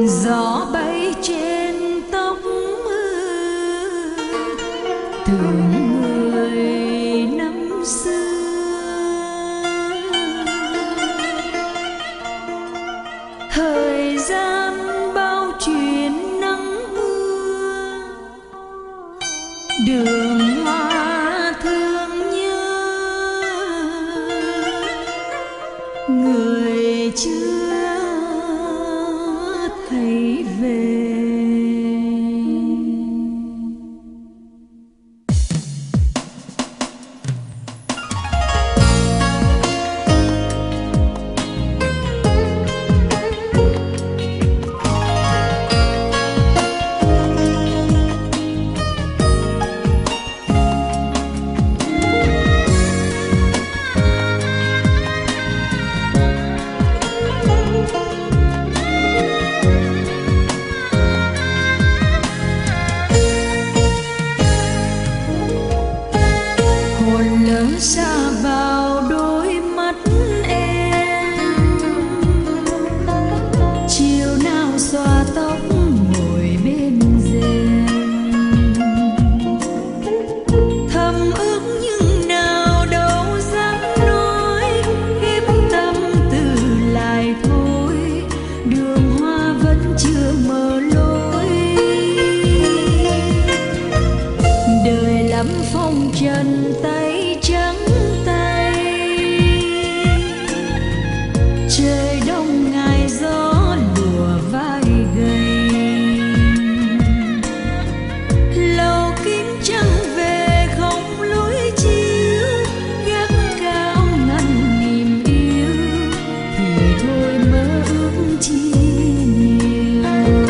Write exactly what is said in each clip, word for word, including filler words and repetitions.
gió bay trên tóc tưởng người năm xưa. Thời gian bao chuyện nắng mưa, đường hoa thương nhớ người chưa thấy về. Xa vào đôi mắt em, chiều nào xòa tóc ngồi bên rèm, thầm ước nhưng nào đâu dám nói, khiếp tâm tư lại thôi, đường hoa vẫn chưa mở lối. Đời lắm phong trần tay trắng tay, trời đông ngày gió lùa vai gầy, lầu kín trăng về không lối chiếu, gác cao ngăn niềm yêu thì thôi mơ ước chi nhiều.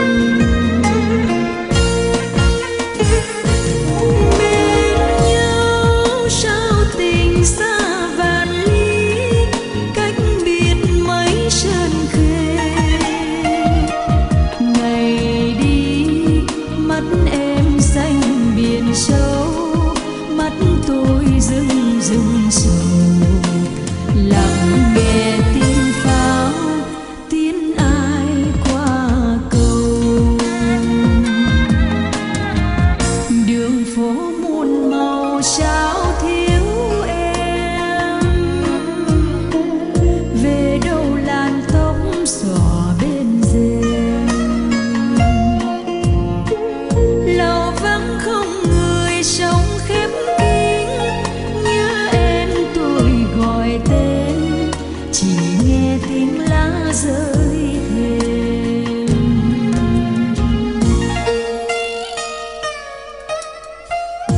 Bên nhau sao tình xa vạn lý, cách biệt mấy sơn khê. Ngày đi mắt em xanh biển sâu, mắt tôi rưng rưng sầu, lặng nghe tiếng pháo tiếng ai qua cầu. Đường phố muôn màu sao thiếu em, về đâu làn tóc xõa bên rèm, lầu vắng không người sống khép kín, nhớ em tôi gọi tên, chỉ nghe tiếng lá rơi thềm.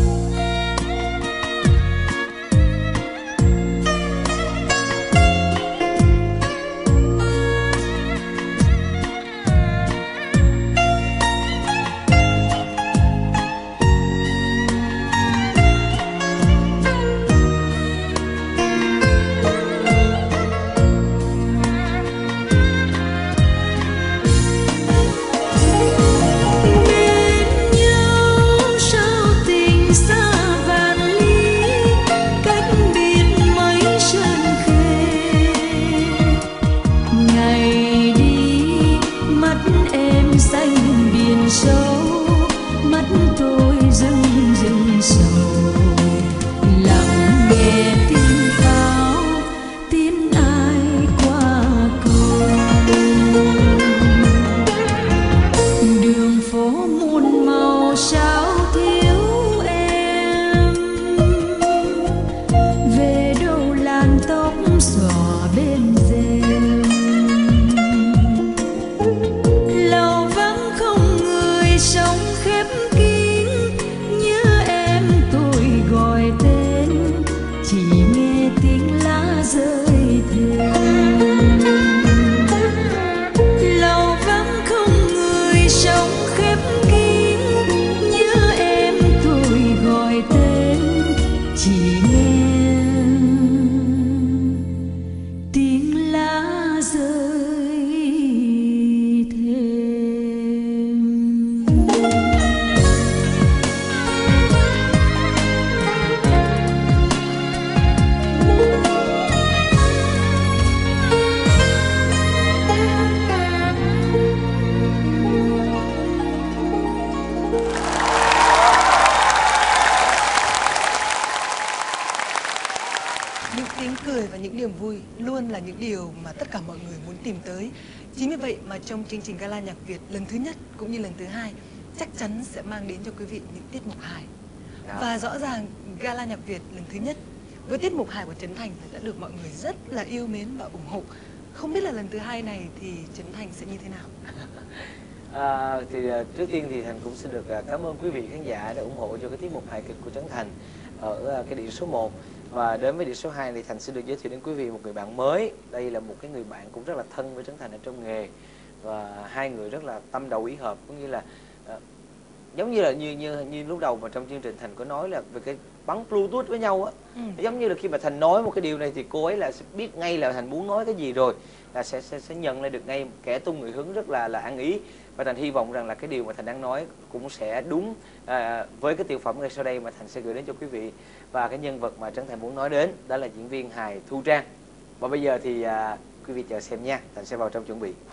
cười và những niềm vui luôn là những điều mà tất cả mọi người muốn tìm tới. Chính vì vậy mà trong chương trình Gala Nhạc Việt lần thứ nhất cũng như lần thứ hai chắc chắn sẽ mang đến cho quý vị những tiết mục hài. Và rõ ràng Gala Nhạc Việt lần thứ nhất với tiết mục hài của Trấn Thành đã được mọi người rất là yêu mến và ủng hộ. Không biết là lần thứ hai này thì Trấn Thành sẽ như thế nào? À, thì trước tiên thì Thành cũng xin được cảm ơn quý vị khán giả đã ủng hộ cho cái tiết mục hài kịch của Trấn Thành ở cái đĩa số một. Và đến với đĩa số hai thì Thành sẽ được giới thiệu đến quý vị một người bạn mới. Đây là một cái người bạn cũng rất là thân với Trấn Thành ở trong nghề, và hai người rất là tâm đầu ý hợp, cũng như là uh, giống như là như như như lúc đầu mà trong chương trình Thành có nói là về cái bắn Bluetooth với nhau á. Ừ. Giống như là khi mà Thành nói một cái điều này thì cô ấy là sẽ biết ngay là Thành muốn nói cái gì rồi, là sẽ sẽ sẽ nhận lại được ngay, kẻ tung người hứng rất là là ăn ý. Và Thành hy vọng rằng là cái điều mà Thành đang nói cũng sẽ đúng à, với cái tiểu phẩm ngay sau đây mà Thành sẽ gửi đến cho quý vị. Và cái nhân vật mà Trấn Thành muốn nói đến đó là diễn viên hài Thu Trang. Và bây giờ thì à, quý vị chờ xem nha, Thành sẽ vào trong chuẩn bị.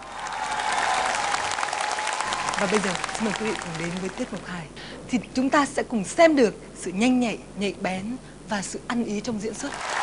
Và bây giờ xin mời quý vị cùng đến với tiết mục hài. Thì chúng ta sẽ cùng xem được sự nhanh nhạy, nhạy bén và sự ăn ý trong diễn xuất.